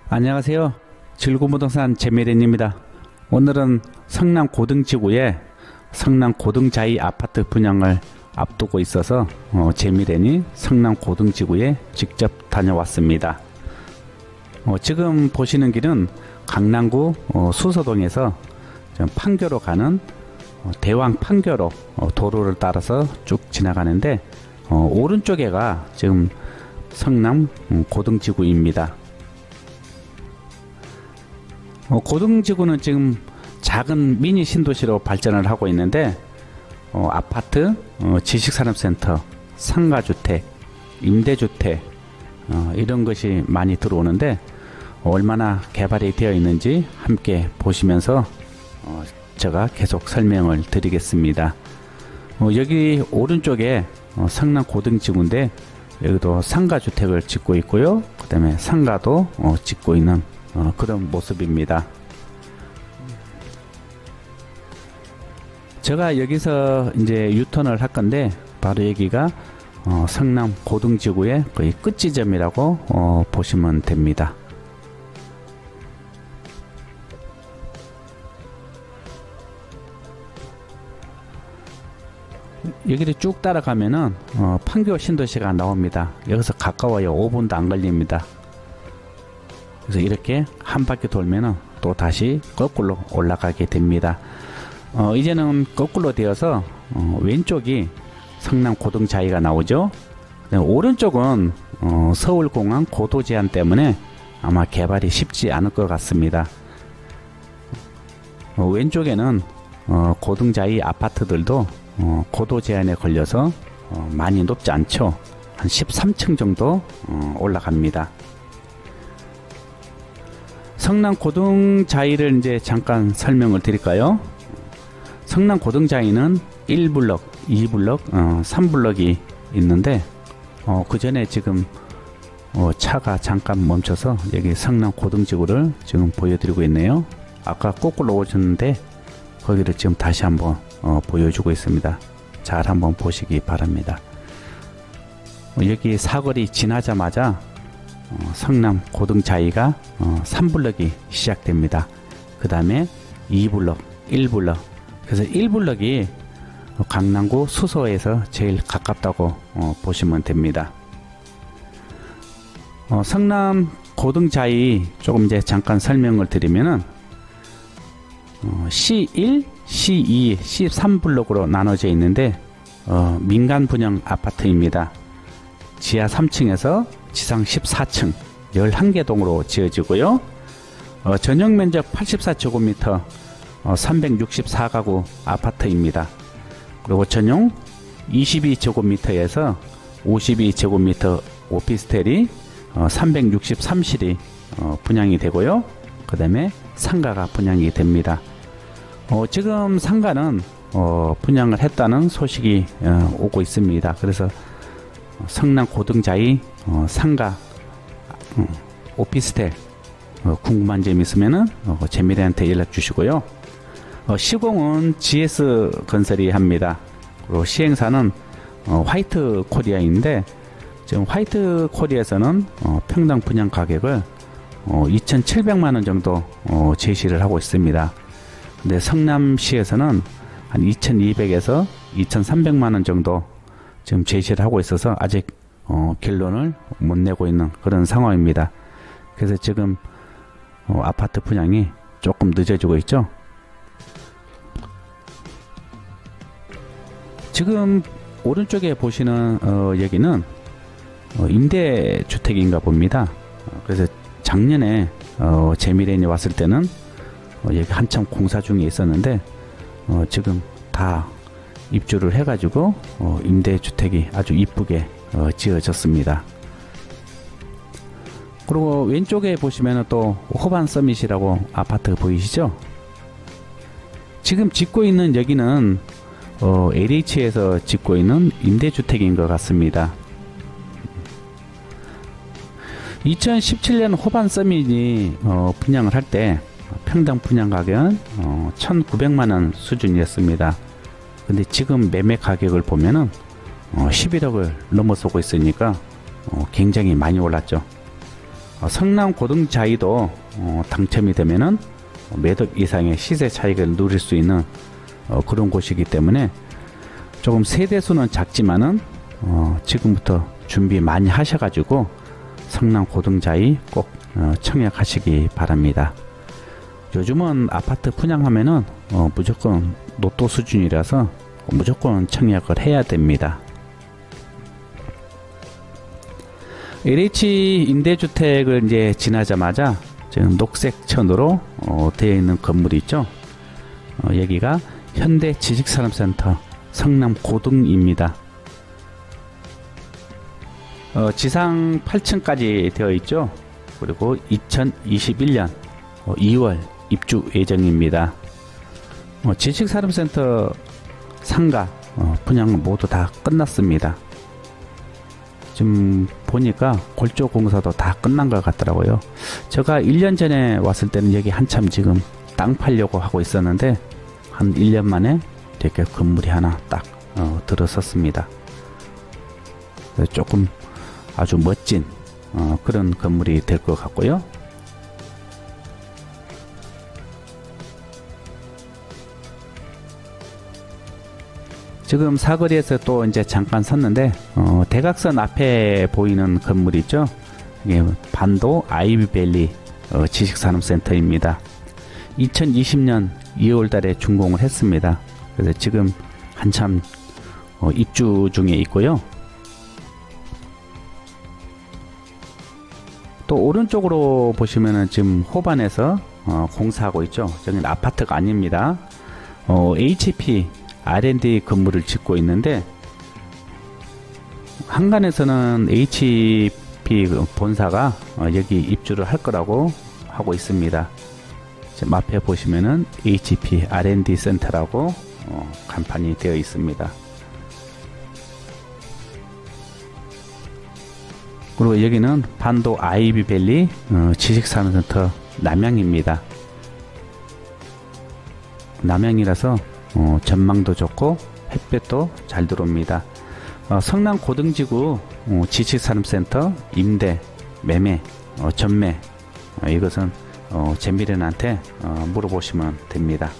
안녕하세요. 즐거운부동산 재미랜입니다. 오늘은 성남 고등지구의 성남 고등자이 아파트 분양을 앞두고 있어서 재미랜이 성남 고등지구에 직접 다녀왔습니다. 지금 보시는 길은 강남구 수서동에서 판교로 가는 대왕 판교로 도로를 따라서 쭉 지나가는데 오른쪽에가 지금 성남 고등지구입니다. 고등지구는 지금 작은 미니 신도시로 발전을 하고 있는데 아파트, 지식산업센터, 상가주택, 임대주택 이런 것이 많이 들어오는데 얼마나 개발이 되어 있는지 함께 보시면서 제가 계속 설명을 드리겠습니다. 여기 오른쪽에 성남 고등지구인데 여기도 상가주택을 짓고 있고요. 그 다음에 상가도 짓고 있는 그런 모습입니다. 제가 여기서 이제 유턴을 할 건데 바로 여기가 성남 고등지구의 거의 끝 지점이라고 보시면 됩니다. 여기를 쭉 따라가면은 판교 신도시가 나옵니다. 여기서 가까워요. 5분도 안 걸립니다. 그래서 이렇게 한 바퀴 돌면은 또 다시 거꾸로 올라가게 됩니다. 이제는 거꾸로 되어서 왼쪽이 성남 고등자이가 나오죠. 오른쪽은 서울공항 고도 제한 때문에 아마 개발이 쉽지 않을 것 같습니다. 왼쪽에는 고등자이 아파트들도 고도 제한에 걸려서 많이 높지 않죠. 한 13층 정도 올라갑니다. 성남 고등자이를 이제 잠깐 설명을 드릴까요? 성남 고등자이는 1블럭, 2블럭, 3블럭이 있는데 그 전에 지금 차가 잠깐 멈춰서 여기 성남 고등지구를 지금 보여드리고 있네요. 아까 거꾸로 오셨는데 거기를 지금 다시 한번 보여주고 있습니다. 잘 한번 보시기 바랍니다. 여기 사거리 지나자마자 성남 고등자이가 3블럭이 시작됩니다. 그 다음에 2블럭, 1블럭. 그래서 1블럭이 강남구 수서에서 제일 가깝다고 보시면 됩니다. 성남 고등자이 조금 이제 잠깐 설명을 드리면은 C1, C2, C3블럭으로 나눠져 있는데 민간 분양 아파트입니다. 지하 3층에서 지상 14층 11개 동으로 지어지고요. 전용 면적 84제곱미터 364가구 아파트입니다. 그리고 전용 22제곱미터에서 52제곱미터 오피스텔이 363실이 분양이 되고요. 그 다음에 상가가 분양이 됩니다. 지금 상가는 분양을 했다는 소식이 오고 있습니다. 그래서 성남 고등자이 상가 오피스텔 궁금한 점 있으면은 재미랜한테 연락 주시고요. 시공은 GS 건설이 합니다. 그리고 시행사는 화이트 코리아인데 지금 화이트 코리아에서는 평당 분양 가격을 2,700만원 정도 제시를 하고 있습니다. 근데 성남시에서는 한 2,200에서 2,300만원 정도 지금 제시를 하고 있어서 아직 결론을 못 내고 있는 그런 상황입니다. 그래서 지금 아파트 분양이 조금 늦어지고 있죠. 지금 오른쪽에 보시는 여기는 임대주택인가 봅니다. 그래서 작년에 재미랜이 왔을 때는 여기 한참 공사 중에 있었는데 지금 다 입주를 해가지고 임대주택이 아주 이쁘게 지어졌습니다. 그리고 왼쪽에 보시면 또 호반 서밋이라고 아파트 보이시죠? 지금 짓고 있는 여기는 LH에서 짓고 있는 임대주택인 것 같습니다. 2017년 호반 서밋이 분양을 할 때 평당 분양 가격은 1,900만원 수준이었습니다. 근데 지금 매매 가격을 보면은 11억을 넘어서고 있으니까 굉장히 많이 올랐죠. 성남 고등자이도 당첨이 되면은 매덕 이상의 시세 차익을 누릴 수 있는 그런 곳이기 때문에 조금 세대수는 작지만은 지금부터 준비 많이 하셔가지고 성남 고등자이 꼭 청약하시기 바랍니다. 요즘은 아파트 분양하면은 무조건 로또 수준이라서 무조건 청약을 해야 됩니다. LH 임대주택을 이제 지나자마자 지금 녹색천으로 되어 있는 건물이 있죠. 여기가 현대 지식산업센터 성남 고등입니다. 지상 8층까지 되어 있죠. 그리고 2021년 2월 입주 예정입니다. 지식산업센터 상가 분양 모두 다 끝났습니다. 지금 보니까 골조 공사도 다 끝난 것 같더라고요. 제가 1년 전에 왔을 때는 여기 한참 지금 땅 팔려고 하고 있었는데 한 1년 만에 이렇게 건물이 하나 딱 들어섰습니다. 조금 아주 멋진 그런 건물이 될 것 같고요. 지금 사거리에서 또 이제 잠깐 섰는데 대각선 앞에 보이는 건물 있죠. 이게 반도 아이비밸리 지식산업센터입니다. 2020년 2월 달에 준공을 했습니다. 그래서 지금 한참 입주 중에 있고요. 또 오른쪽으로 보시면은 지금 호반에서 공사하고 있죠. 저기는 아파트가 아닙니다. HP R&D 건물을 짓고 있는데 한간에서는 HP 본사가 여기 입주를 할 거라고 하고 있습니다. 지금 앞에 보시면은 HP R&D 센터라고 간판이 되어 있습니다. 그리고 여기는 반도 아이비밸리 지식산업센터 남양입니다. 남양이라서 전망도 좋고 햇볕도 잘 들어옵니다. 성남 고등지구 지식산업센터 임대, 매매, 전매 이것은 재미련한테 물어보시면 됩니다.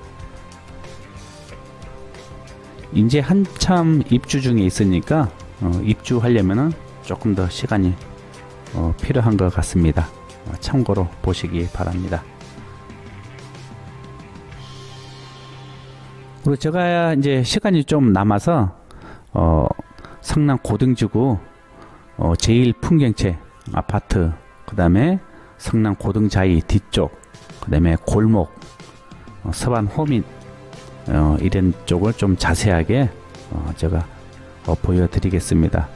이제 한참 입주 중에 있으니까 입주하려면은 조금 더 시간이 필요한 것 같습니다. 참고로 보시기 바랍니다. 그리고 제가 이제 시간이 좀 남아서 성남 고등지구 제1풍경채 아파트, 그 다음에 성남 고등자이 뒤쪽, 그 다음에 골목, 서반 호민 이런 쪽을 좀 자세하게 제가 보여드리겠습니다.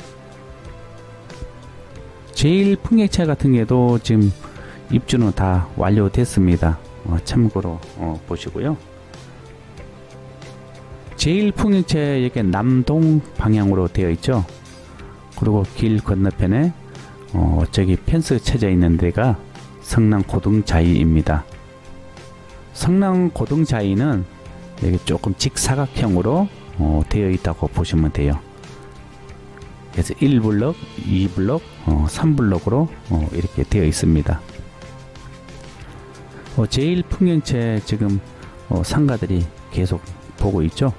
제1풍경채 같은 경우도 지금 입주는 다 완료됐습니다. 참고로 보시고요. 제1풍경채 여기 남동 방향으로 되어 있죠. 그리고 길 건너편에 저기 펜스 쳐져 있는 데가 성남 고등자이입니다. 성남 고등자이는 여기 조금 직사각형으로 되어 있다고 보시면 돼요. 그래서 1블럭, 2블럭, 3블럭으로 이렇게 되어 있습니다. 제1풍경채 지금 상가들이 계속 보고 있죠.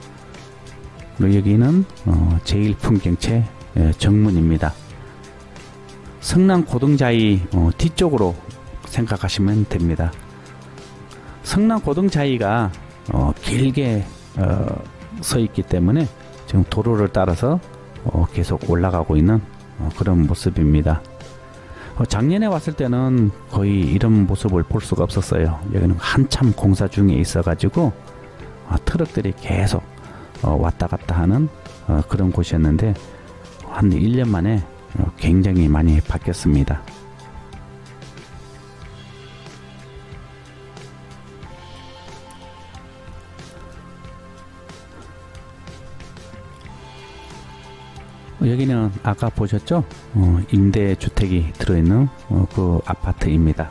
여기는 제1풍경채 정문입니다. 성남 고등자이 뒤쪽으로 생각하시면 됩니다. 성남 고등자이가 길게 서 있기 때문에 지금 도로를 따라서 계속 올라가고 있는 그런 모습입니다. 작년에 왔을 때는 거의 이런 모습을 볼 수가 없었어요. 여기는 한참 공사 중에 있어 가지고 트럭들이 계속 왔다 갔다 하는 그런 곳이었는데 한 1년 만에 굉장히 많이 바뀌었습니다. 여기는 아까 보셨죠? 임대주택이 들어있는 그 아파트입니다.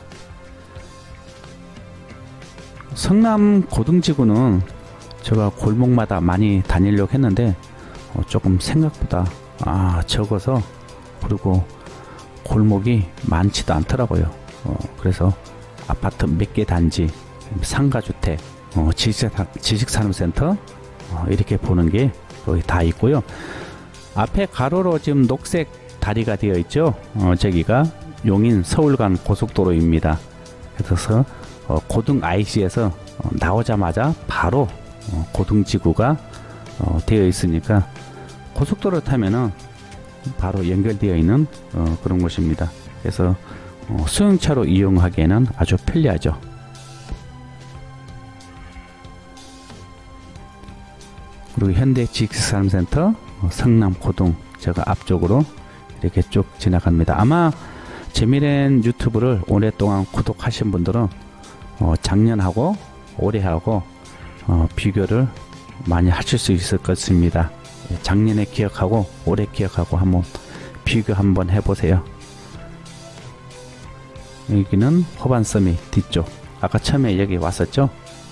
성남 고등지구는 제가 골목마다 많이 다니려고 했는데 조금 생각보다 적어서, 그리고 골목이 많지도 않더라고요. 그래서 아파트 몇 개 단지, 상가주택, 지식산업센터 이렇게 보는 게 거의 다 있고요. 앞에 가로로 지금 녹색 다리가 되어 있죠. 저기가 용인 서울 간 고속도로입니다. 그래서 고등 IC에서 나오자마자 바로 고등지구가 되어 있으니까 고속도로 타면은 바로 연결되어 있는 그런 곳입니다. 그래서 수용차로 이용하기에는 아주 편리하죠. 그리고 현대 지식산업센터 성남고등 제가 앞쪽으로 이렇게 쭉 지나갑니다. 아마 재미있는 유튜브를 오랫동안 구독하신 분들은 작년하고 올해하고 비교를 많이 하실 수 있을 것 같습니다. 작년에 기억하고 올해 기억하고 한번 비교 한번 해보세요. 여기는 호반서밋 뒤쪽, 아까 처음에 여기 왔었죠.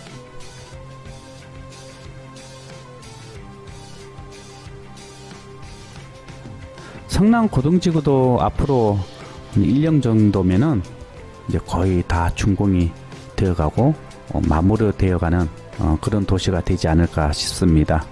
성남고등지구도 앞으로 1년 정도면은 이제 거의 다 준공이 되어가고 마무리 되어가는 그런 도시가 되지 않을까 싶습니다.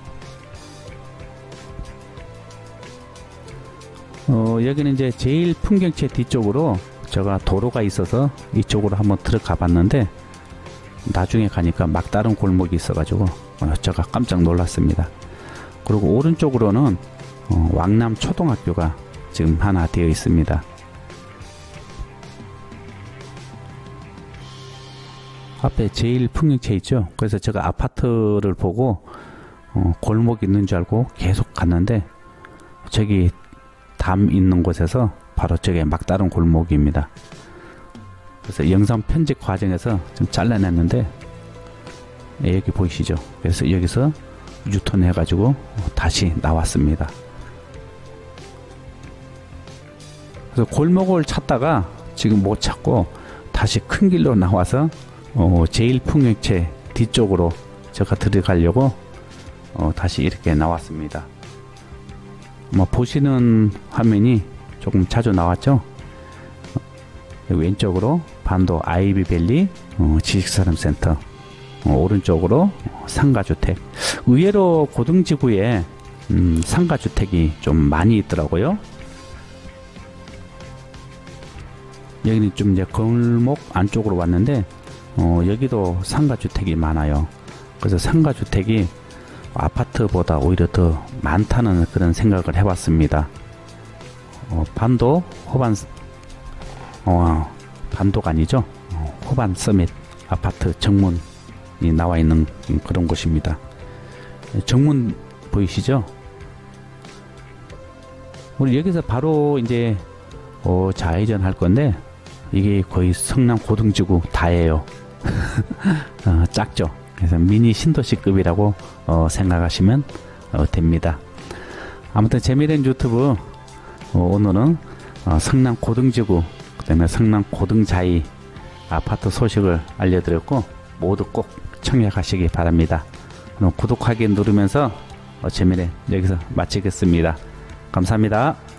여기는 이제 제일 풍경채 뒤쪽으로 제가 도로가 있어서 이쪽으로 한번 들어가 봤는데 나중에 가니까 막다른 골목이 있어가지고 제가 깜짝 놀랐습니다. 그리고 오른쪽으로는 왕남 초등학교가 지금 하나 되어 있습니다. 앞에 제일 풍경채 있죠. 그래서 제가 아파트를 보고 골목 있는 줄 알고 계속 갔는데 저기 담 있는 곳에서 바로 저게 막다른 골목입니다. 그래서 영상 편집 과정에서 좀 잘라냈는데 여기 보이시죠. 그래서 여기서 유턴 해가지고 다시 나왔습니다. 그래서 골목을 찾다가 지금 못 찾고 다시 큰 길로 나와서 제일 풍경채 뒤쪽으로 제가 들어가려고 다시 이렇게 나왔습니다. 보시는 화면이 조금 자주 나왔죠. 왼쪽으로 반도 아이비밸리 지식산업센터, 오른쪽으로 상가주택. 의외로 고등지구에 상가주택이 좀 많이 있더라고요. 여기는 좀 이제 골목 안쪽으로 왔는데 여기도 상가주택이 많아요. 그래서 상가주택이 아파트보다 오히려 더 많다는 그런 생각을 해봤습니다. 반도 호반 반도가 아니죠. 호반 서밋 아파트 정문이 나와 있는 그런 곳입니다. 정문 보이시죠? 우리 여기서 바로 이제 좌회전 할 건데 이게 거의 성남 고등지구 다예요. 작죠. 그래서 미니 신도시급이라고 생각하시면 됩니다. 아무튼 재미있는 유튜브 오늘은 성남 고등지구, 그 다음에 성남 고등자이 아파트 소식을 알려드렸고 모두 꼭 청약하시기 바랍니다. 그럼 구독하기 누르면서 재미있는 여기서 마치겠습니다. 감사합니다.